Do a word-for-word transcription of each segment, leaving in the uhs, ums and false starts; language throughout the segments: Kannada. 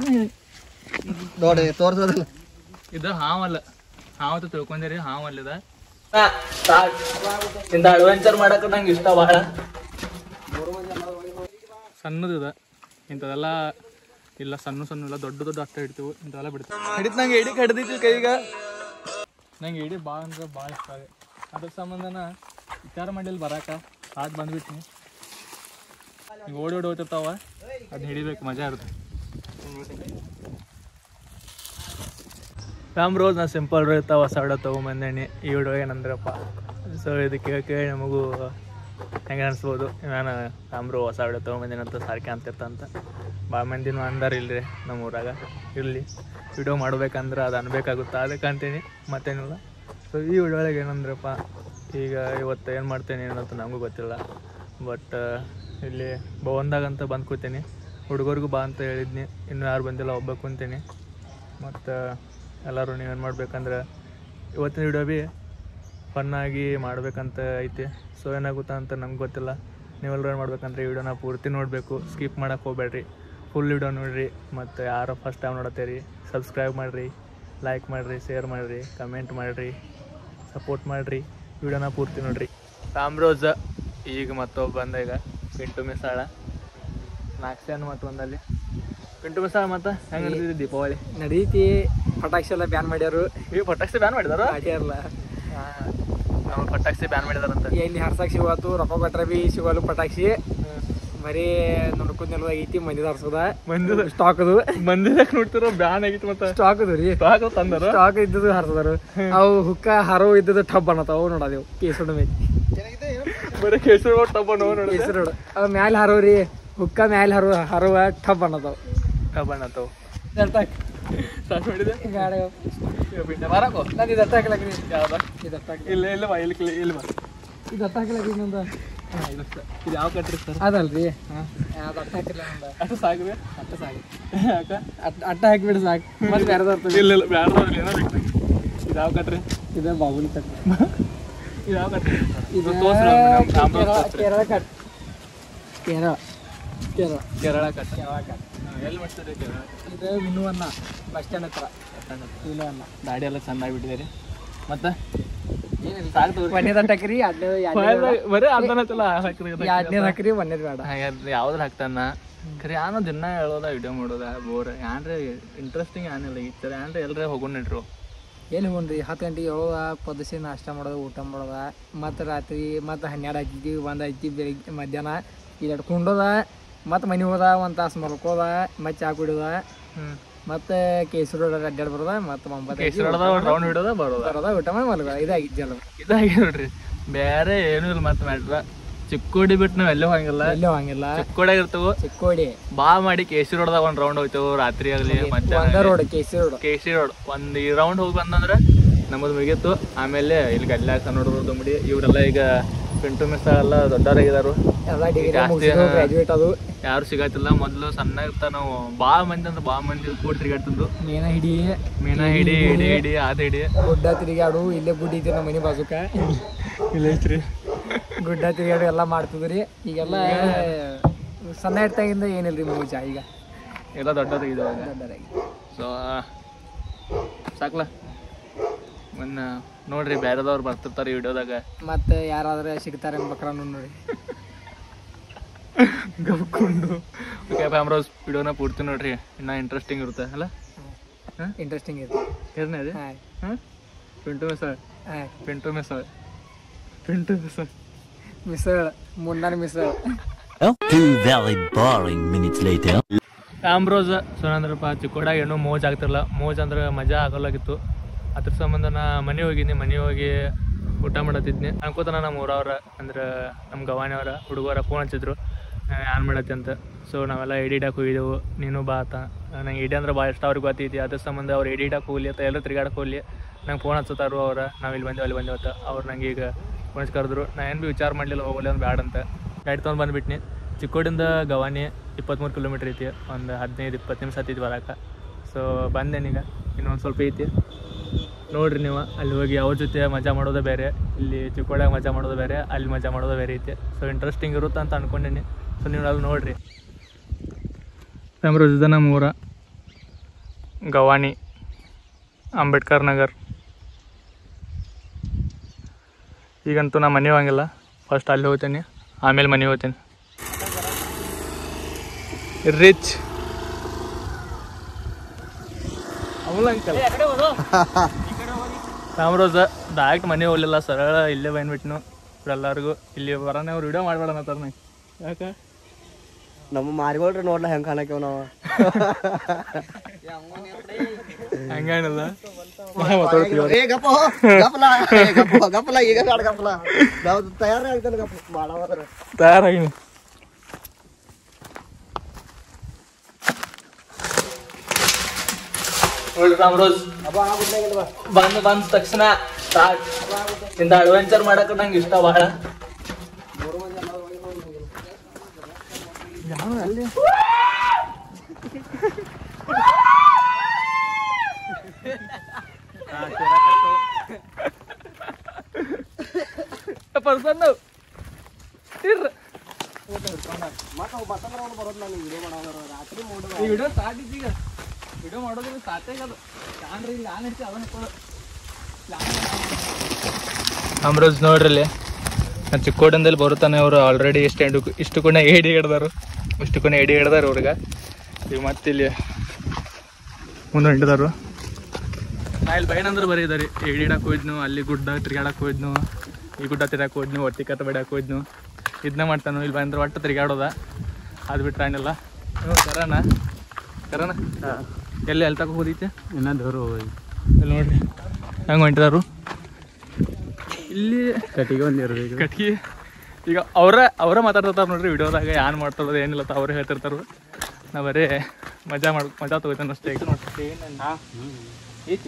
ನೋಡಿ ತೋರ್ಸೋದಲ್ಲ ಇದು ಹಾವಲ್ಲ ಹಾವತ್ತು ತಿಳ್ಕೊಂಡಿರಿ ಹಾವಲ್ಲಿದ ಇಂಥ ಅಡ್ವೆಂಚರ್ ಮಾಡಕ್ಕೆ ನಂಗೆ ಇಷ್ಟ ಭಾಳ ಸಣ್ಣದಿದೆ ಇಂಥದೆಲ್ಲ ಇಲ್ಲ ಸಣ್ಣ ಸಣ್ಣ ಇಲ್ಲ ದೊಡ್ಡ ದೊಡ್ಡ ಅಷ್ಟ ಹಿಡ್ತೀವಿ ಇಂಥವೆಲ್ಲ ಬಿಡ್ತೀವಿ ಹಿಡಿತು ನಂಗೆ ಎಡಿ ಕಡ್ದೈತಿ ಕೈಗ ನಂಗೆ ಎಡಿ ಭಾಳ ಅಂದ್ರೆ ಭಾಳ ಇಷ್ಟ ಆಗಿ ಅದ್ರ ಸಂಬಂಧನ ವಿಚಾರ ಮಾಡಿಲ್ಲ ಬರಾಕ ಆದ್ ಬಂದ್ಬಿಟ್ನಿ ಈಗ ಓಡಿ ಓಡಿ ಹೋಗ್ತಿರ್ತಾವ ಅದನ್ನ ಹಿಡಿಬೇಕು ಮಜಾ ಇರುತ್ತೆ ರಾಮ್ ರೋಸ್ ನಾ ಸಿಂಪಲ್ ರೋ ಇರ್ತಾವ ಹೊಸ ವಿಡಿಯೋ ತೊಗೊಂಬಂದೇನಿ ಈ ವಿಡಿಯೋ ಏನಂದ್ರಪ್ಪ ಸೊ ಇದಕ್ಕೆ ಕೇಳಿ ನಮಗೂ ಹೆಂಗೆ ಅನಿಸ್ಬೋದು ನಾನು ರಾಮ್ ರೋ ಹೊಸ ವಿಡಿಯೋ ತೊಗೊಂಬಂದೇನಿ ಅಂತ ಸಾರ್ಕೆ ಅಂತಿರ್ತಂತ ಭಾಳ ಮಂದಿನೂ ಅಂದಾರ ಇಲ್ಲರಿ ನಮ್ಮ ಊರಾಗ ಇರಲಿ ವಿಡಿಯೋ ಮಾಡ್ಬೇಕಂದ್ರೆ ಅದು ಅನ್ಬೇಕಾಗುತ್ತೆ ಅದಕ್ಕೆ ಅಂತೀನಿ ಮತ್ತೇನಿಲ್ಲ ಸೊ ಈ ವಿಡಿಯೋ ಒಳಗೆ ಏನಂದ್ರಪ್ಪ ಈಗ ಇವತ್ತು ಏನು ಮಾಡ್ತೇನೆ ಏನಂತ ನಮಗೂ ಗೊತ್ತಿಲ್ಲ ಬಟ್ ಇಲ್ಲಿ ಭವನ್ದಾಗಂತ ಬಂದು ಕೂತೀನಿ ಹುಡುಗರಿಗೂ ಬಾ ಅಂತ ಹೇಳಿದ್ನಿ ಇನ್ನೂ ಯಾರು ಬಂದಿಲ್ಲ ಒಬ್ಬ ಕುಂತೀನಿ ಮತ್ತು ಎಲ್ಲರೂ ನೀವೇನು ಮಾಡ್ಬೇಕಂದ್ರೆ ಇವತ್ತಿನ ವಿಡಿಯೋ ಭೀ ಫನ್ನಾಗಿ ಮಾಡ್ಬೇಕಂತ ಐತಿ ಸೊ ಏನಾಗುತ್ತಾ ಅಂತ ನಮ್ಗೆ ಗೊತ್ತಿಲ್ಲ ನೀವೆಲ್ಲರೂ ಏನು ಮಾಡ್ಬೇಕಂದ್ರೆ ಈ ವಿಡಿಯೋನ ಪೂರ್ತಿ ನೋಡಬೇಕು ಸ್ಕಿಪ್ ಮಾಡೋಕ್ಕೆ ಹೋಗ್ಬೇಡ್ರಿ ಫುಲ್ ವಿಡಿಯೋ ನೋಡಿರಿ ಮತ್ತು ಯಾರೋ ಫಸ್ಟ್ ಟೈಮ್ ನೋಡತ್ತೀರಿ ಸಬ್ಸ್ಕ್ರೈಬ್ ಮಾಡಿರಿ ಲೈಕ್ ಮಾಡಿರಿ ಶೇರ್ ಮಾಡಿರಿ ಕಮೆಂಟ್ ಮಾಡಿರಿ ಸಪೋರ್ಟ್ ಮಾಡಿರಿ ವಿಡಿಯೋನ ಪೂರ್ತಿ ನೋಡಿರಿ ರಾಮ್ ರೋಜ ಈಗ ಮತ್ತೊಬ್ಬ ಬಂದ ಈಗ ಪಿಂಟು ಮಿಸಾಳ ನಾಲ್ಕು ಸೆನ್ ಮತ್ತು ಒಂದಲ್ಲಿ ಪಿಂಟು ಮಿಸಾಳ ಮತ್ತು ಹೆಂಗೆ ನಡೀತಿದೆ ದೀಪಾವಳಿ ನಡೀತಿ ಪಟಾಕ್ಷಿ ಎಲ್ಲ ಬ್ಯಾನ್ ಮಾಡ್ಯಾರು ಈಗ ಪಟಾಕ್ಷಿ ಬ್ಯಾನ್ ಮಾಡಿದಾರ ಮಾಡ್ಯಾರಲ್ಲ ನಾವು ಪಟಾಕ್ಷಿ ಬ್ಯಾನ್ ಮಾಡಿದಾರಂತ ಎಲ್ಲಿ ಹರ್ಸಕ್ ಸಿಗತ್ತು ರೊಕ್ಕ ಕೊಟ್ರೆ ಬಿ ಸಿಗಲ್ಲ ಪಟಾಕ್ಷಿ ಬರೀ ನೋಡ್ಕೊಂಡ್ ನೆಲದ ಐತಿ ಮಂದಿ ಹರ್ಸೋದ ಮಂದಿ ಸ್ಟಾಕ್ ಅದು ಮಂದಿದಾಗ ನೋಡ್ತಿರೋ ಬ್ಯಾನ್ ಆಗಿತ್ತು ಮತ್ತೆ ಸ್ಟಾಕ್ ಅದು ರೀ ಸ್ಟಾಕ್ ತಂದಾರ ಸ್ಟಾಕ್ ಇದ್ದದು ಹರ್ಸದಾರು ಅವು ಹುಕ್ಕ ಹರೋ ಇದ್ದದು ಟಬ್ ಅನ್ನತಾವು ನೋಡದೇವು ಕೇಸರು ಮೇಲೆ ಬರೀ ಕೇಸರಿ ಟಬ್ ನೋಡಿ ಕೇಸರು ಅವ್ ಮ್ಯಾಲ ಹರೋ ರೀ ಹುಕ್ಕ ಮ್ಯಾಲ ಹರೋ ಹರುವ ಟಬ್ ಅನ್ನತಾವು ಟಬ್ ಅನ್ನತಾವು ಸಾಕು ಮಾಡಿದೆ ಬರಕೋ ನಾನು ಇದು ಅರ್ಥ ಹಾಕ್ಲಾಗ್ರಿ ಯಾವ್ದ ಇದು ಅರ್ಥ ಹಾಕಿ ಇಲ್ಲ ಇಲ್ಲ ಬಾ ಇಲ್ಲಿ ಇಲ್ಲಿ ಬಾ ಇದು ಅರ್ಥ ಹಾಕ್ಲಾಗ್ರಿ ಇನ್ನೊಂದು ಹಾಂ ಇದು ಇದು ಯಾವ ಕಟ್ರಿ ಸರ್ ಅದಲ್ರಿ ಹಾಂ ಅದು ಅರ್ಥ ಹಾಕಿಲ್ಲ ನಂದು ಅಷ್ಟು ಸಾಕು ಅಟ್ಟ ಸಾಕು ಯಾಕ ಅಟ್ ಅಟ್ಟ ಹಾಕಿಬಿಡಿ ಸಾಕು ಮತ್ತೆ ಬೇರೆ ಅರ್ಥ ಇಲ್ಲ ಇಲ್ಲ ಬೇಡ ಏನೋ ಬೇಕು ಇದು ಯಾವ ಕಟ್ರಿ ಇದು ಬಾಬುಲಿ ಕಟ್ ಇದು ಯಾವ ಕಟ್ರಿ ಇದು ತೋರಿಸ್ರಿ Kerala cut Kerala Kerala Kerala cut Kerala cut ಎಲ್ಲಿ ಮಾಡ್ತೀರಿ ಕೇರಳ ಇದು ವಿನುವನ್ನ ಬಸ್ ಸ್ಟ್ಯಾಂಡ್ ಹತ್ರ ವಿನುವನ್ನ ದಾಡಿ ಎಲ್ಲ ಚೆನ್ನಾಗಿ ಬಿಟ್ಟಿದ್ದೀರಿ ಮತ್ತೆ ಒಂದೇದು ಹಾಕ್ರಿ ಬರೀ ಅರ್ಧನತ್ತಲ್ಲ ಹಾಕ್ರಿ ಎರಡನೇದು ಹಾಕ್ರಿ ಒಂದೇದು ಬೇಡ ಯಾವ್ದ್ರ ಹಾಕ್ತಾನ ಖರೆ ಯಾನೋ ದಿನ ಹೇಳೋದ ವಿಡಿಯೋ ಮಾಡೋದ ಬೋರ್ ಏನ್ರಿ ಇಂಟ್ರೆಸ್ಟಿಂಗ್ ಏನಿಲ್ಲ ಈ ಥರ ಏನ್ರಿ ಎಲ್ರಿ ಹೋಗೋಣ ಇಟ್ರು ಎಲ್ಲಿ ಹೋಗ್ರಿ ಹತ್ತು ಗಂಟೆಗೆ ಏಳೋದ ಪದಸಿ ನಾಷ್ಟ ಮಾಡೋದು ಊಟ ಮಾಡೋದ ಮತ್ತು ರಾತ್ರಿ ಮತ್ತು ಹನ್ನೆರಡು ಹಾಕಿದ್ವಿ ಒಂದು ಹಾಕಿ ಬೆಳಿಗ್ಗೆ ಮಧ್ಯಾಹ್ನ ಇಲ್ಲಿ ಕುಂಡೋದ ಮತ್ತು ಮನೆ ಹೋದ ಒಂದು ತಾಸು ಮಲ್ಕೋದ ಮತ್ತು ಚಾ ಕುಡಿಯೋದ ಮತ್ತೆ ಕೇಸರಿ ಅಡ್ಡಾಡ್ ಬರೋದ ಮತ್ತೆ ಒಂಬತ್ತು ರೌಂಡ್ ಹಿಡೋದ ಬರೋದ ಬರೋದ ಊಟ ಮಾಡಿ ಮಲ್ಗೋದ ಇದಾಗಿದ್ದಲ್ಲ ಇದಾಗಿ ನೋಡ್ರಿ ಬೇರೆ ಏನೂ ಇಲ್ಲ ಮತ್ತೆ ಮಾಡ್ರ ಚಿಕ್ಕೋಡಿ ಬಿಟ್ಟು ನಾವ್ ಎಲ್ಲೂ ಹೋಗಂಗಿಲ್ಲ ಎಲ್ಲೂ ಹಂಗಿಲ್ಲ ಚಿಕ್ಕೋಡಿಯಾಗ ಇರ್ತವು ಚಿಕ್ಕೋಡಿ ಬಾ ಮಾಡಿ ಕೇಸರಿ ರೋಡ್ದಾಗ ಒಂದ್ ರೌಂಡ್ ಹೋಗ್ತೇವೆ ರಾತ್ರಿ ಆಗ್ಲಿ ಮಧ್ಯಾಹ್ನ ರೋಡ್ ಕೇಸರಿ ರೋಡ್ ಕೇಸರಿ ರೋಡ್ ಒಂದ್ ಈ ರೌಂಡ್ ಹೋಗಿ ಬಂದಂದ್ರ ನಮ್ಮದು ಮುಗಿತ್ತು ಆಮೇಲೆ ಇಲ್ಲಿ ಗಲ್ಲಾಕ ನೋಡೋದು ದುಂಬಡಿ ಇವರೆಲ್ಲ ಈಗ ಪಿಂಟು ಮಿಸ್ ಎಲ್ಲ ದೊಡ್ಡವರಾಗಿದಾರು ಗ್ರಾಜುಯೇಟ್ ಅದು ಯಾರು ಸಿಗತ್ತಿಲ್ಲ ಮೊದ್ಲು ಸಣ್ಣ ಇರ್ತಾ ನಾವು ಬಾ ಮಂದಿ ಅಂದ್ರೆ ಬಾ ಮಂದಿ ಕೂಡ ತಿರ್ಗಾಡ್ತಿದ್ದು ಮೀನ ಹಿಡಿ ಮೀನ ಹಿಡಿ ಹಿಡಿ ಹಿಡಿ ಅದ ಹಿಡಿ ಗುಡ್ಡ ತಿರುಗಾಡು ಇಲ್ಲೇ ಗುಡ್ಡ ಐತಿ ನಮ್ಮ ಮನೆ ಬಾಜುಕ ಇಲ್ಲ ಐತ್ರಿ ಗುಡ್ಡ ತಿರುಗಾಡು ಎಲ್ಲ ಮಾಡ್ತಿದ್ರಿ ಈಗೆಲ್ಲ ಸಣ್ಣ ಇರ್ತಾಗಿಂದ ಏನಿಲ್ರಿ ಮೂಜ ಈಗ ಎಲ್ಲ ದೊಡ್ಡದಾಗಿದ್ದಾವೆ ದೊಡ್ಡದಾಗಿ ಸೊ ಸಾಕ್ಲ ಮೊನ್ನ ನೋಡ್ರಿ ಬೇರೆದವ್ರು ಬರ್ತಿರ್ತಾರೆ ಈ ವಿಡಿಯೋದಾಗ ಮತ್ತೆ ಯಾರಾದ್ರೆ ಸಿಗ್ತಾರೆ ಅನ್ಬೇಕ್ರ ನೋಡಿ ಗಬ್ಕೊಂಡು ಓಕೆ ಕ್ಯಾಮ್ರಾಸ್ ವಿಡಿಯೋನ ಪೂರ್ತಿ ನೋಡ್ರಿ ಇನ್ನ ಇಂಟ್ರೆಸ್ಟಿಂಗ್ ಇರುತ್ತೆ ಅಲ್ಲ ಇಂಟ್ರೆಸ್ಟಿಂಗ್ ಇರುತ್ತೆ ಏನೇ ಅದೇ ಹಾಂ ಪಿಂಟು ಮಿಸಳ್ ಹಾಂ Pintu ಮಿಸಳ್ Pintu ಮಿಸಳ್ ಮಿಸಳ್ Munnar ಮಿಸಳ್ Two very boring minutes later. ಆಮ್ರೋಸ್ ಸುನಂದ್ರಪ್ಪ ಚಿಕ್ಕೋಡಾಗ ಏನೋ ಮೋಜ್ ಆಗ್ತಿರಲ್ಲ ಮೋಜ್ ಅಂದ್ರೆ ಮಜಾ ಆಗೋಲಾಗಿತ್ತು ಅದ್ರ ಸಂಬಂಧ ನಾ ಮನೆ ಹೋಗಿದ್ನಿ ಮನೆ ಹೋಗಿ ಊಟ ಮಾಡತ್ತಿದ್ನಿ ಅನ್ಕೋತಾನ ನಮ್ಮ ಊರವ್ರ ಅಂದ್ರೆ ನಮ್ಮ ಗವಾಣಿಯವರ ಹುಡುಗರ ಫೋನ್ ಹಚ್ಚಿದ್ರು ಏನ್ ಮಾಡತ್ತಿ ಅಂತ ಸೊ ನಾವೆಲ್ಲ ಎಡಿಟಾಕ್ ಹೋಗಿದ್ದೆವು ನೀನು ಬಾ ಆತ ನಂಗೆ ಎಡಿ ಅಂದ್ರೆ ಭಾಳ ಇಷ್ಟ ಅವ್ರಿಗೆ ಗೊತ್ತೈತಿ ಅದ್ರ ಸಂಬಂಧ ಅವ್ರು ಎಡಿಟಾಕ್ ಹೋಗ್ಲಿ ಅಂತ ಎಲ್ಲರೂ ತಿರ್ಗಾಡಕ್ಕೆ ಹೋಗ್ಲಿ ನಂಗೆ ಫೋನ್ ಹಚ್ಚತಾರು ಅವ್ರ ನಾವು ಇಲ್ಲಿ ಬಂದೇವು ಅಲ್ಲಿ ಬಂದೇವತ್ತ ಅವ್ರು ನಂಗೆ ಈಗ ಫೋನ್ ಕರೆದ್ರು ನಾ ಏನು ಭೀ ವಿಚಾರ ಮಾಡಲಿಲ್ಲ ಹೋಗಲಿ ಅಂದ್ರೆ ಬ್ಯಾಡ ಅಂತ ಗಾಡಿ ತೊಗೊಂಡು ಬಂದುಬಿಟ್ನಿ ಚಿಕ್ಕೋಡಿಂದ ಗವಾನಿ ಇಪ್ಪತ್ತ್ಮೂರು ಕಿಲೋಮೀಟ್ರ್ ಐತಿ ಒಂದು ಹದಿನೈದು ಇಪ್ಪತ್ತು ನಿಮಿಷ ಹತ್ತೈತಿ ಬರೋಕೆ ಸೊ ಬಂದೇನೀಗ ಇನ್ನೊಂದು ಸ್ವಲ್ಪ ಐತಿ ನೋಡ್ರಿ ನೀವು ಅಲ್ಲಿ ಹೋಗಿ ಅವ್ರ ಜೊತೆ ಮಜಾ ಮಾಡೋದೇ ಬೇರೆ ಇಲ್ಲಿ ಚಿಕ್ಕೋಡಾಗ ಮಜಾ ಮಾಡೋದು ಬೇರೆ ಅಲ್ಲಿ ಮಜಾ ಮಾಡೋದು ಬೇರೆ ಐತಿ ಸೊ ಇಂಟ್ರೆಸ್ಟಿಂಗ್ ಇರುತ್ತೆ ಅಂತ ಅಂದ್ಕೊಂಡೀನಿ ಸೊ ನೀವು ಅಲ್ಲಿ ನೋಡಿರಿ ಫ್ಯಾಮ್ರೋಸ್ ಇದೆ ನಮ್ಮ ಊರ ಗವಾನಿ ಅಂಬೇಡ್ಕರ್ ನಗರ್. ಈಗಂತೂ ನಾ ಮನೆ ಹೋಗಂಗಿಲ್ಲ, ಫಸ್ಟ್ ಅಲ್ಲಿ ಹೋಗ್ತೇನೆ ಆಮೇಲೆ ಮನೆ ಹೋಗ್ತೇನೆ. ರಿಚ್ ರಾಮರೋಜ ಡೈರೆಕ್ಟ್ ಮನೆ ಹೋಗ್ಲಿಲ್ಲ, ಸರಳ ಇಲ್ಲೇ ಬಂದ್ಬಿಟ್ನು ಎಲ್ಲರಿಗೂ. ಇಲ್ಲಿ ಬರೋಣ ಅವ್ರು ವಿಡಿಯೋ ಮಾಡ್ಬೇಡ ಅನ್ನತ್ತಾರ ನಂಗೆ. ಯಾಕೆ ನಮ್ಮ ಮಾರಿಗೋಳ್ರಿ ನೋಡ್ಲ ಹೆಂಗೆ ಕಾಣಕ್ಯವ ನಾವು ಹಂಗೇನಿಲ್ಲ. ತಯಾರಾಗಿ ರಾಮರೋಜ್ ಬಂದ್ ಬಂದ ತಕ್ಷಣ ಸ್ಟಾರ್ಟ್. ಇಂಥ ಅಡ್ವೆಂಚರ್ ಮಾಡಕ್ ನಂಗೆ ಇಷ್ಟ ಬಹಳ. ಪರ್ಸನ್ ವಿಡಿಯೋ ಸ್ಟಾರ್ಟ್ ಈಗ ವಿಡಿಯೋ ಮಾಡೋದ್ರಿಂದ ಸಾಕಾಗದು. ಕ್ಯಾಮ್ರಾ ಇಲ್ಲಿ ಆನ್ ಇಡ್ತಿ ಅದನ್ನ ಕೊಡು. ಅಮ್ರೋಜ್ ನೋಡ್ರಲ್ಲಿ ನಾನು ಚಿಕ್ಕೋಡಂದಲ್ಲಿ ಬರುತ್ತಾನೆ. ಅವರು ಆಲ್ರೆಡಿ ಸ್ಟ್ಯಾಂಡ್ ಇಷ್ಟು ಕೊನೆ ಏಡಿ ಹಿಡ್ದಾರು, ಇಷ್ಟು ಕೊನೆ ಏಡಿ ಹಿಡ್ದಾರು ಅವ್ರಿಗೆ. ಈಗ ಮತ್ತೆ ಇಲ್ಲಿ ಮುಂದೆ ಹಿಡ್ದಾರು. ನಾ ಇಲ್ಲಿ ಬೈನಂದ್ರೆ ಬರೀ ಇದಾರೆ. ಏಡಿ ಹಿಡಕ್ಕೆ ಹೋಯ್ದ್ನು, ಅಲ್ಲಿ ಗುಡ್ಡ ತಿರ್ಗಾಡಕ್ಕೆ ಹೋಯ್ದ್ನು, ಈ ಗುಡ್ಡ ತಿರ್ಗಾಕ್ ಹೋಯ್ದ್ನು, ಒಟ್ಟಿ ಕತ್ತ ಬಡಿಯಕ್ಕೆ ಹೋಯ್ದ್ನು. ಇದನ್ನ ಮಾಡ್ತಾನು. ಇಲ್ಲಿ ಬಂದ್ರೆ ಒಟ್ಟು ತಿರ್ಗಾಡೋದ, ಅದು ಬಿಟ್ರೆ ಏನಿಲ್ಲ. ಕರಣ ಕರಣ ಎಲ್ಲಿ ಎಲ್ಲಿ ತಗೋ ಹೋದೈತೆ ಇನ್ನೊಂದು ಇಲ್ಲಿ ನೋಡ್ರಿ ಹೆಂಗೆ ಹೊಂಟಿದಾರು. ಇಲ್ಲಿ ಕಟ್ಟಿಗೆ ಒಂದು ಇರಬೇಕು. ಕಟ್ಗಿ ಈಗ ಅವರ ಅವರ ಮಾತಾಡ್ತಿರ್ತಾರೆ ನೋಡ್ರಿ ವಿಡಿಯೋದಾಗ. ಏನು ಮಾಡ್ತಾರೋದು ಏನಿಲ್ಲ ಅವ್ರೇ ಹೇಳ್ತಿರ್ತಾರೆ. ನಾ ಬರೀ ಮಜಾ ಮಾಡ್ ಮಜಾ ತಗೋತಾನೆ ಅಷ್ಟೇ. ಈಗ ನೋಡ್ರಿ ಐತಿ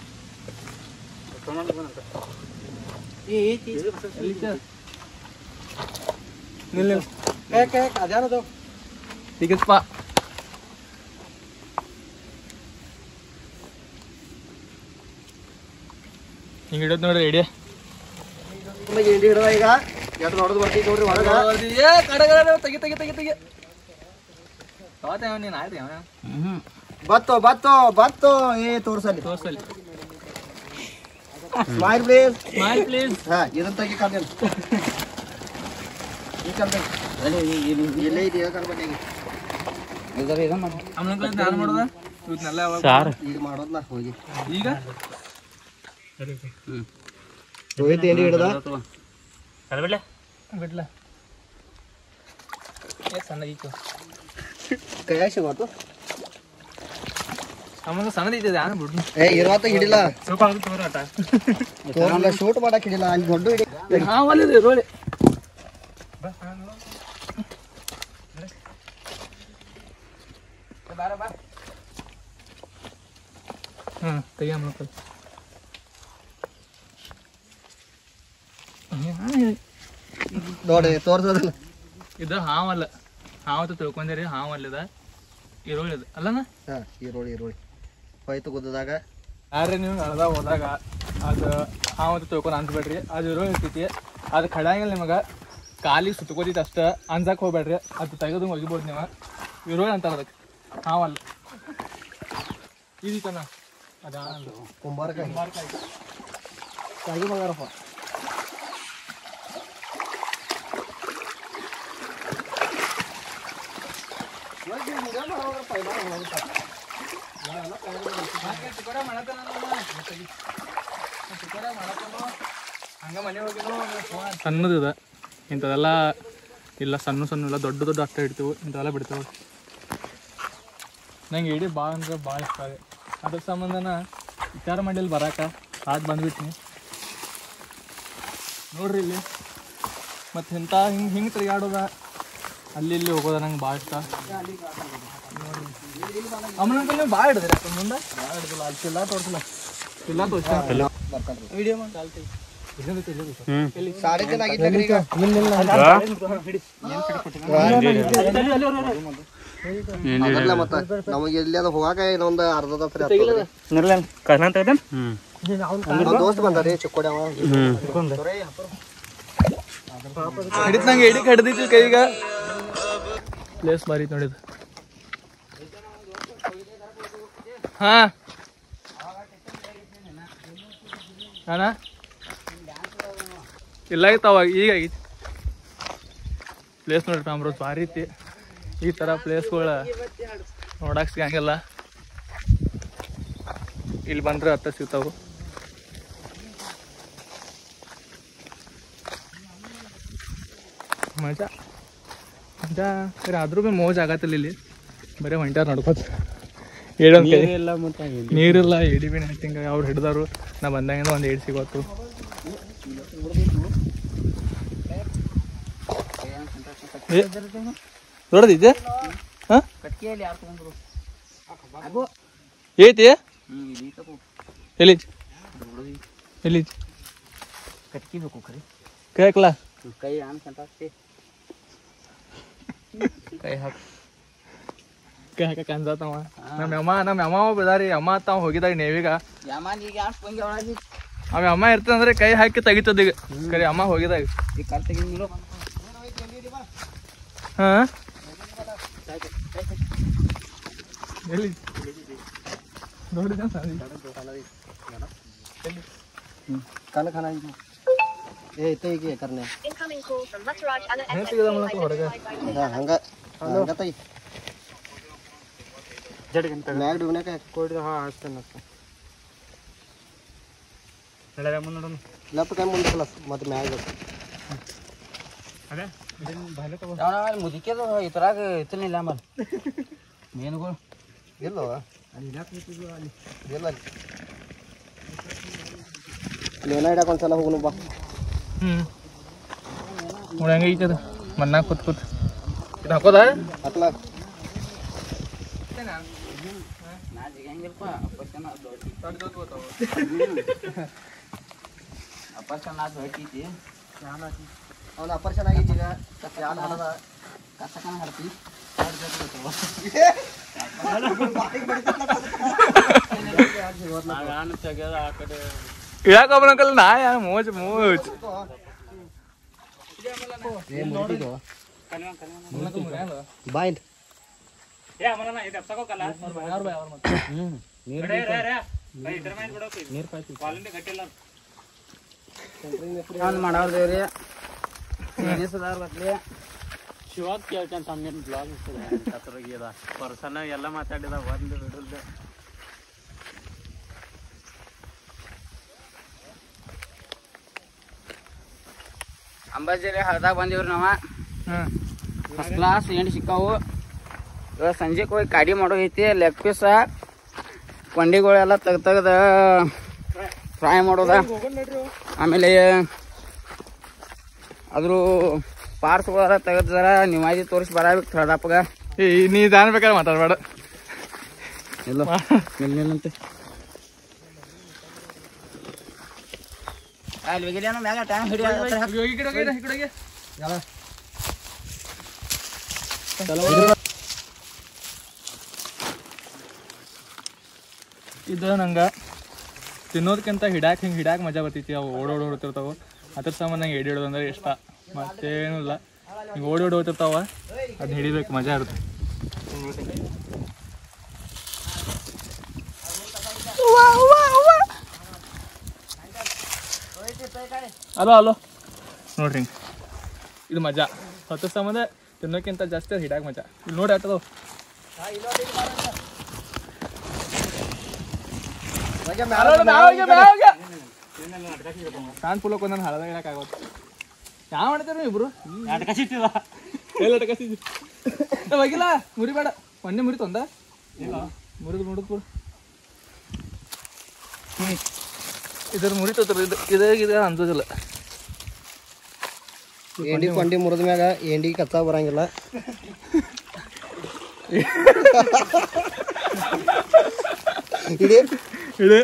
ಈಗಪ್ಪ ಹಿಂಗೆ ಹಿಡಿಯೋದು ನೋಡ್ರಿ ಐಡಿಯಾ. ಈಗ ಎಷ್ಟು ನೋಡೋದು ಬರ್ತೀವಿ ನೋಡ್ರಿ ಒಳಗ. ತೆಗಿ ತೆಗಿ ತೆಗಿ ತೆಗಿ ನೀನು ಆಯ್ತು ಬತ್ತೋ ಬತ್ತೋ ಬತ್ತೋ ಏ ತೋರ್ಸಲ್ಲಿ ತೋರ್ಸಲ್ಲಿ. Smile please, smile please. ಹಾ ಇದನ್ನ ತೆಗಿ ಕಾಲ್ ಈ ಕಾಲ್ ಎಲ್ಲೇ ಇದೆಯಾ ಕಾಲ್ ಬನ್ನಿ. ನಾನು ಮಾಡೋದ ಸಾರ್ ಈಗ ಮಾಡೋದ್ಲ ಹೋಗಿ. ಈಗ ರೋಹಿತ್ ಏನು ಹಿಡ್ದ ಬಿಡ್ಲ ಬಿಡ್ಲ ಸಣ್ಣ ಈತು ಕೈಯಾಗ ಸಿಗೋತು. ನಮಗೆ ಸಣ್ಣದೈತೆ ಯಾರು ಬಿಡ್ನು. ಏ ಇರುವತ್ತ ಹಿಡಿಲ್ಲ, ಸ್ವಲ್ಪ ತೋರಾಟ ತೋರಲ್ಲ ಶೂಟ್ ಮಾಡಕ್ ಹಿಡಿಲ್ಲ. ಅಲ್ಲಿ ದೊಡ್ಡ ಹಿಡಿ. ಹಾ ಒಳ್ಳೆದು ರೋಳಿ. ಹಾಂ ತೆಗಿಯ ಮಕ್ಕಳು ನೋಡಿ ತೋರ್ಸೋದಿಲ್ಲ. ಇದು ಹಾವಲ್ಲ, ಹಾವತ್ತು ತಿಳ್ಕೊಂಡ್ರಿ. ಹಾವಲ್ಲದ ಈರುಳ್ಳಿ ಇದು ಅಲ್ಲನ. ಹಾಂ ಈರುಳ್ಳಿ ಈರುಳ್ಳಿ ಹೋಯ್ತು ಗುದ್ದದಾಗ. ಯಾರ್ರಿ ನೀವು ಅಳ್ದಾಗ ಹೋದಾಗ ಅದು ಹಾವತ್ತು ತಿಳ್ಕೊಂಡು ಅನ್ಸ್ಬೇಡ್ರಿ. ಅದು ಈರುಳ್ಳಿ ಇರ್ತೈತಿ, ಅದು ಕಡಂಗಿಲ್ಲ ನಿಮಗೆ. ಕಾಲಿಗೆ ಸುತ್ಕೋತೈತಿ ಅಷ್ಟೇ, ಅನ್ಸಕ್ಕೆ ಹೋಗ್ಬೇಡ್ರಿ. ಅದು ತೆಗೆದು ಒಗಿಬೋದು ನೀವು. ಈರುಳ್ಳಿ ಅಂತಾರೆ ಅದಕ್ಕೆ, ಹಾವಲ್ಲ. ಇದೀತನ ಅದ ಕುಂಬಾರಕಾಯಿ ಕುಂಬಾರಕಾಯಿ ಕಾಯಿ ಮಗಾರಪ್ಪ. ಸಣ್ಣದಿದೆ ಇಂಥದೆಲ್ಲ ಇಲ್ಲ. ಸಣ್ಣ ಸಣ್ಣ ಇಲ್ಲ, ದೊಡ್ಡ ದೊಡ್ಡ ಅಷ್ಟೇ ಇಡ್ತೀವಿ. ಇಂಥವೆಲ್ಲ ಬಿಡ್ತೇವೆ. ನಂಗೆ ಇಡೀ ಭಾಳ ಅಂದ್ರೆ ಭಾಳ ಇಷ್ಟ ಇದೆ. ಅದ್ರ ಸಂಬಂಧನ ವಿಚಾರ ಮಾಡಿಲ್ಲಿ ಬರಾಕ ಆದ್ ಬಂದ್ಬಿಟ್ನಿ ನೋಡ್ರಿ ಇಲ್ಲಿ. ಮತ್ತು ಇಂಥ ಹಿಂಗೆ ಹಿಂಗೆ ತಿರುಗಾಡೋದ, ಅಲ್ಲಿ ಇಲ್ಲಿ ಹೋಗೋದ ನಂಗೆ ಭಾಳ ಇಷ್ಟ. ಅಮ್ಮನ ನೀವು ಭಾಳ ಹಿಡಿದ್ರಿ ಯಾಕೆ ಮುಂದೆ ಭಾಳ ಹಿಡಿದಿಲ್ಲ. ಅಲ್ಲಿ ಚಿಲ್ಲ ತೋರಿಸಿಲ್ಲ, ಚಿಲ್ಲ ತೋರಿಸಿಲ್ಲ. ವಿಡಿಯೋ ಮಾಡಿ ಚಾಲ್ತಿ ಸಾಡೆ ಜನ ಆಗಿದ್ದ ಈಗ ಮತ್ತೆ ನಮಗೆ ಎಲ್ಲಿ ಅದು ಹೋಗಾಕ ಇನ್ನೊಂದು ಅರ್ಧ ದೋಸ್ತ್ ಬಂದಾರಿ ಚಿಕ್ಕೋಡಿ ಅವ ಹಿಡಿತ್ ನಂಗೆ ಎಡಿ ಕಡ್ದೈತಿ ಕೈಗ. ಪ್ಲೇಸ್ ಬಾರಿ ನೋಡಿದ್ ಹಾಂ ಹಾಂ ಇಲ್ಲ ಆಗಿತ್ತು ಈಗ ಆಗೈತಿ ಪ್ಲೇಸ್ ನೋಡ್ರಿ ಅಮ್ರೋಸ್ ಭಾರಿ ಐತಿ. ಈ ಥರ ಪ್ಲೇಸ್ಗಳ ನೋಡಕ್ಕೆ ಸಿಗಂಗಿಲ್ಲ, ಇಲ್ಲಿ ಬಂದ್ರೆ ಹತ್ತ ಸಿಗ್ತಾವು. ಮಜಾ ಮಜಾ ಆದ್ರೂ ಭೀ ಮೋಜ್ ಆಗತ್ತಿಲ್ಲ. ಇಲ್ಲಿ ಬರೀ ಹೊಂಟ್ಯಾರ ನಡ್ಕೋತ ಏಡೊಂದು ಕೈ ನೀರಿಲ್ಲ, ಏಡಿ ಬಿ ಹಿಂಗೆ ಅವ್ರು ಹಿಡ್ದಾರು. ನಾ ಬಂದಂಗಿಂದ ಒಂದು ಏಡಿ ಸಿಗೋತು. ದೊಡ್ಡದಿದ್ದೆ ಹಾಂ ಐತಿ ಎಲ್ಲಿ ಎಲ್ಲಿ ಕಟ್ಕಿ ಬೇಕು ಖರೀ ಕೈ ಹಾಕಲ್ಲ ಕೈ ಅನ್ಕಂತ ಕೈ ಹಾಕಿ ಕೈ ಹಾಕಕ್ಕೆ ಅನ್ಸತ್ತವ. ನಮ್ಮ ಅಮ್ಮ ನಮ್ಮ ಅಮ್ಮ ಬದಾರಿ ಅಮ್ಮ ತಾವ್ ಹೋಗಿದಾಗ ನೇವಿಗ ಅವ ಅಮ್ಮ ಇರ್ತದಂದ್ರೆ ಕೈ ಹಾಕಿ ತೆಗಿತದ. ಈಗ ಕರಿ ಅಮ್ಮ ಹೋಗಿದಾಗ ಹಾ ಎಲ್ಲಿ ನೋಡಿದ ಕಾಲ ಖಾನ ಏ ಐತೆ ಈಗ ಕರ್ನೆ ಹೊರಗೆ ಹಂಗ ಹಂಗ ತೈ ಜಡ್ ಗಂಟೆ ಮ್ಯಾಗ್ ಡುಬ್ನಾಕ ಕೊಡಿ. ಹಾ ಅಷ್ಟನ್ನ ನಡರ ಮುಂದೆ ನೋಡೋಣ. ಲೆಫ್ಟ್ ಕೈ ಮುಂದೆ ಕಲಸ್ ಮತ್ತೆ ಮ್ಯಾಗ್ ಅದೇ ಮುದಿಕೆದು ಇತರಾಗ ಇತ್ತನಿಲ್ಲ ಆಮೇಲೆ ಮೇನುಗಳು ಇಲ್ಲವ ಇಲ್ಲ ಲೇನ ಹಿಡಕ್ಕೆ ಒಂದ್ಸಲ ಹೋಗುನು ಬಾ. ಹ್ಞೂ ನೋಡಂಗ ಐತದ ಮನ್ನಾಗ ಕೂತ್ ಕೂತ್ ಇದು ಹಾಕೋದ ಅಟ್ಲ ಅವನ ಅಪರ್ಷನ್ ಆಗೈತಿ ಈಗ ಯಾರು ಹಡದ ಕಸಕನ ಹಡ್ತಿ ಇಳಾಕ ಒಬ್ಬನಕಲ್ಲ ನಾ ಯಾ ಮೋಜ್ ಮೋಜ್ ಬಾಯಿಂಟ್ ಮಾಡವ್ರಿ ಶಿವಾಗ ಕೇಳ್ತಾನೆ ತಮ್ಮೇನು ಬ್ಲಾಗ್ ಕತ್ರಗಿದ ಪರ್ಸನ ಎಲ್ಲ ಮಾತಾಡಿದ ಒಂದು ಬಿಡಲ್ದೆ ಅಂಬಾಜರಿ ಹಳ್ದಾಗ ಬಂದಿವ್ರಿ ನಾವ. ಫಸ್ಟ್ ಕ್ಲಾಸ್ ಎಂಟು ಸಿಕ್ಕಾವು. ಇವಾಗ ಸಂಜೆಗೆ ಹೋಗಿ ಕಾಡಿ ಮಾಡೋ ಐತಿ. ಲೆಗ್ ಪೀಸ ಕೊಂಡಿಗಳೆಲ್ಲ ತೆಗ್ದು ತೆಗ್ದ ಫ್ರೈ ಮಾಡೋದ. ಆಮೇಲೆ ಅದ್ರ ಪಾರ್ಸ್ಗಳ ತೆಗೆದಾರ ನಿಮಾಜಿ ತೋರಿಸಿ ಬರಬೇಕು ಥಳದಪ್ಪಗ. ಏ ನೀ ದಾನ್ ಬೇಕಾದ್ರೆ ಮಾತಾಡ್ಬೇಡ. ಇಲ್ಲ ನಿಲ್ಲಂತೆ ಅಲ್ಲಿ ಹೋಗಿಲ್ಲ ಮ್ಯಾಗ ಟೈಮ್ ಹಿಡಿಯ ಇದು ನಂಗೆ ತಿನ್ನೋದಕ್ಕಿಂತ ಹಿಡಾಕ್ ಹಿಂಗೆ ಹಿಡಾಕ್ ಮಜಾ ಬರ್ತೈತಿ. ಅವು ಓಡೋಡಿ ಓಡ್ತಿರ್ತಾವ. ಅದ್ರ ಸಂಬಂಧ ನಂಗೆ ಎಡಿ ಹಿಡೋದು ಅಂದ್ರೆ ಇಷ್ಟ. ಮತ್ತೇನು ಇಲ್ಲ, ಹಿಂಗೆ ಓಡಿ ಓಡಿ ಹೋಗ್ತಿರ್ತಾವ, ಅದನ್ನ ಹಿಡಿಬೇಕು, ಮಜಾ ಇರುತ್ತೆ. ಅಲೋ ಅಲೋ ನೋಡ್ರಿ ಇದು ಮಜಾ. ಹತ್ತು ಸಂಬಂಧ ತಿನ್ನೋಕ್ಕಿಂತ ಜಾಸ್ತಿ ಹಿಡಾಕ್ ಮಜಾ. ಇಲ್ಲಿ ನೋಡಿ ಆಟದವು ಕಾನ್ ಪುಲಕ್ ಒಂದೊಂದು ಹಳದಾಗ ಹೇಳಕ್ಕಾಗತ್ತೆ. ಯಾವ ಮಾಡ್ತಾರ ಇಬ್ರು ಹೋಗಿಲ್ಲ ಮುರಿಬೇಡ. ಮೊನ್ನೆ ಮುರಿತೊಂದ ಮುರಿದು ನೋಡುದ್ ಬಿಡು. ಇದ್ರ ಮುರಿತತ್ರ ಇದು ಇದಾಗ ಇದ ಅನ್ಸೋದಿಲ್ಲ. ಎಂಡಿ ಕೊಂಡಿ ಮುರಿದ ಮ್ಯಾಗ ಎಂಡಿ ಕಚ್ಚಾ ಬರಂಗಿಲ್ಲ. ಇಡಿ ಇಡಿ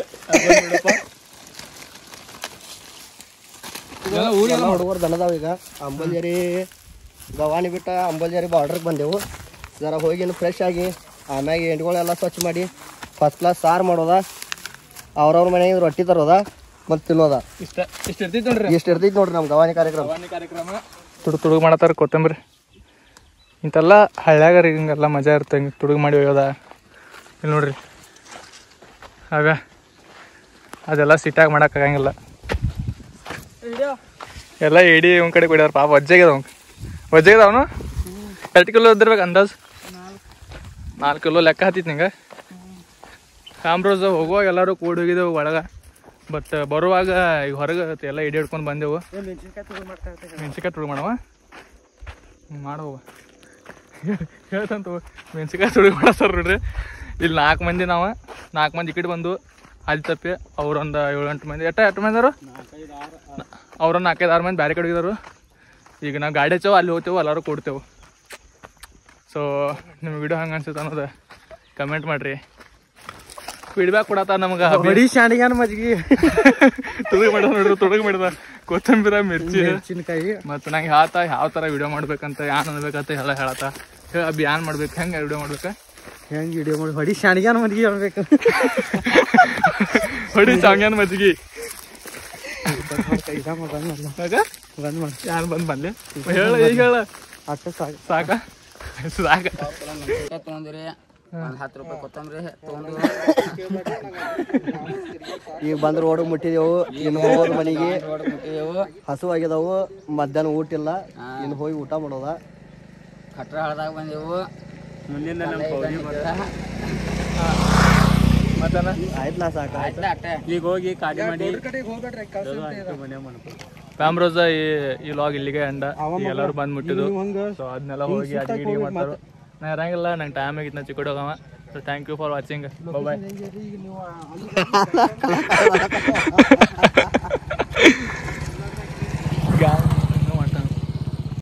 ಊರೆಲ್ಲ ಹುಡುಗರು ದನದಾವ. ಈಗ ಅಂಬಲ್ಜರಿ ಗವಾನಿ ಬಿಟ್ಟ ಅಂಬಲ್ಜರಿ ಬಾರ್ಡ್ರಿಗೆ ಬಂದೆವು. ಜರ ಹೋಗಿ ಫ್ರೆಶ್ ಆಗಿ ಆಮ್ಯಾಗ ಎಂಡಿಗಳೆಲ್ಲ ಸ್ವಚ್ಛ ಮಾಡಿ ಫಸ್ಟ್ ಕ್ಲಾಸ್ ಸಾರು ಮಾಡೋದ. ಅವ್ರವ್ರ ಮನೆಗೆ ರೊಟ್ಟಿ ತರೋದ ಮತ್ತು ತಿನ್ನೋದ. ಇಷ್ಟ ಇಷ್ಟ ಇರ್ತೈತಿ ನೋಡ್ರಿ. ಇಷ್ಟು ಇರ್ತೈತಿ ನೋಡ್ರಿ ನಮ್ಮ ಗವಾನಿ ಕಾರ್ಯಕ್ರಮ. ಗವಾನಿ ಕಾರ್ಯಕ್ರಮ ತುಡುಗ್ ತುಡುಗು ಮಾಡತ್ತಾರ. ಕೊತ್ತಂಬರಿ ಇಂತೆಲ್ಲ ಹಳ್ಳ್ಯಾಗ ರೀ ಹಿಂಗೆಲ್ಲ ಮಜಾ ಇರುತ್ತೆ. ಹಿಂಗೆ ತುಡುಗು ಮಾಡಿ ಒಯ್ಯೋದ. ಇಲ್ಲಿ ನೋಡ್ರಿ ಆಗ ಅದೆಲ್ಲ ಸಿಟ್ಟಾಗಿ ಮಾಡೋಕ್ಕಾಗಂಗಿಲ್ಲ. ಎಲ್ಲ ಎಡಿ ಇವ್ನ ಕಡೆ ಕೊಡ್ಯಾರ ಪಾಪ. ವಜ್ಜಾಗ್ಯದ ಅವ್ನು ವಜ್ಜಾಗ್ಯದ ಅವನು. ಎಷ್ಟು ಕಿಲೋ ಇದ್ದಿರ್ಬೇಕು ಅಂದಾಜು? ನಾಲ್ಕು ಕಿಲೋ ಲೆಕ್ಕ ಹತ್ತಿತ್ತು ನಿಂಗೆ. ಕಾಮ್ರೋಸ್ ಹೋಗುವಾಗ ಎಲ್ಲರೂ ಕೂಡಿ ಹೋಗಿದ್ದೆವು ಒಳಗೆ. ಬಟ್ ಬರುವಾಗ ಈಗ ಹೊರಗೆ ಎಲ್ಲ ಎಡಿ ಹಿಡ್ಕೊಂಡು ಬಂದೆವು. ಮೆಣ್ಸಿನ್ಕಾಯಿ ತುಳು ಮಾಡವ ಮಾಡುವ ಹೇಳ್ತಂತ. ಮೆಣ್ಸಿನ್ಕಾಯಿ ತುಳು ಮಾಡತ್ತಾರ ನೋಡ್ರಿ. ಇಲ್ಲಿ ನಾಲ್ಕು ಮಂದಿ ನಾವು ನಾಲ್ಕು ಮಂದಿ ಈ ಕಡೆ ಬಂದು ಅಲ್ಲಿ ತಪ್ಪಿ ಅವ್ರೊಂದು ಏಳು ಎಂಟು ಮಂದಿ ಎಷ್ಟ ಎಷ್ಟು ಮಂದಿ ಅವರು ಅವ್ರೊಂದು ನಾಲ್ಕೈದು ಆರು ಮಂದಿ ಬೇರೆ ಕಡೆ ಹೋಗಿದಾರು. ಈಗ ನಾವು ಗಾಡಿ ಹಚ್ಚೇವು ಅಲ್ಲಿ ಹೋಗ್ತೇವೆ ಎಲ್ಲರೂ ಕೊಡ್ತೇವೆ. ಸೊ ನಿಮ್ಮ ವಿಡಿಯೋ ಹಂಗೆ ಅನ್ಸುತ್ತೆ ಅನ್ನೋದು ಕಮೆಂಟ್ ಮಾಡಿರಿ. ಫೀಡ್ಬ್ಯಾಕ್ ಕೊಡತ್ತ ನಮ್ಗೆ. ಬಡಿ ಶಾಣಿಗಾನ ಮಜ್ಗಿ ತುಡುಗು ಮಾಡಿದ ನೋಡ್ರಿ. ತುಡುಗು ಮಾಡಿದ ಕೊತ್ತಂಬರಿ ಮಿರ್ಚಿ ಮೆಣಸಿನ್ಕಾಯಿ. ಮತ್ತು ನಂಗೆ ಹೇಳ್ತಾ ಯಾವ ಥರ ವಿಡಿಯೋ ಮಾಡ್ಬೇಕಂತ ಯಾನ್ ಅನ್ಬೇಕಂತ ಎಲ್ಲ ಹೇಳತ್ತ. ಹೇಳಿ ಅಬ್ಬಿ ಏನ್ ಮಾಡ್ಬೇಕು ಹೆಂಗೆ ವಿಡಿಯೋ ಮಾಡ್ಬೇಕು ಹೆಂಗೆ ವಿಡಿಯೋ ಮಾಡಿ ಹೊಡಿ ಶಾಣಿಗಾನ ಮಜ್ಗಿ ಹೇಳ್ಬೇಕು. ಹೊಡಿ ಶಾಂಗ್ಯಾನ ಮಜ್ಗಿ ಬಂದ್ ಮಾಡಿ ಯಾರು ಬಂದು ಬಂದ್ಲಿ ಹೇಳ ಈಗ ಹೇಳ. ಅಷ್ಟೇ ಸಾಕು ಸಾಕ ಸಾಕ ತೊಗೊಂಡ್ರಿ ಒಂದು ಹತ್ತು ರೂಪಾಯಿ ಕೊತ್ತಂಬರಿ ತೊಗೊಂಡು ಈಗ ಬಂದ್ರೆ ರೋಡ್ ಮುಟ್ಟಿದೆವು. ಇನ್ನು ಹೋಗೋದು ಮನೆಗೆ. ರೋಡ್ ಮುಟ್ಟಿದೆವು. ಹಸು ಆಗಿದಾವು. ಮಧ್ಯಾಹ್ನ ಊಟ ಇಲ್ಲ. ಇನ್ನು ಹೋಗಿ ಊಟ ಮಾಡೋದ. ಕಟ್ರ ಹಳದಾಗ ಬಂದೆವು. ಮುಂದಿನ ನಮ್ಮ ಪೌಡಿ ಮತ್ತನ ಆಯ್ತಲ್ಲ ಸಾಕು. ಆಯ್ತಾ ಅಟ್ಟೆ ಈಗ ಹೋಗಿ ಕಾಡಿ ಮಾಡಿ ಕಾಮ್ರೋಸ ಈ ಈ ಲಾಗ್ ಇಲ್ಲಿಗೆ ಅಂಡ. ಎಲ್ಲರೂ ಬಂದು ಮುಟ್ಟಿದ್ದು. ಸೊ ಅದನ್ನೆಲ್ಲ ಹೋಗಿ ಅಡಿಗೆ ಗಿಡಿಗೆ ಮಾಡ್ತಾರೆ. ನಾ ಇರಂಗಿಲ್ಲ, ನಂಗೆ ಟೈಮ್ ಆಗಿತ್ತು. ನಾ ಚಿಕ್ಕಡಿ ಹೋಗವ. So thank you for watching. Bye.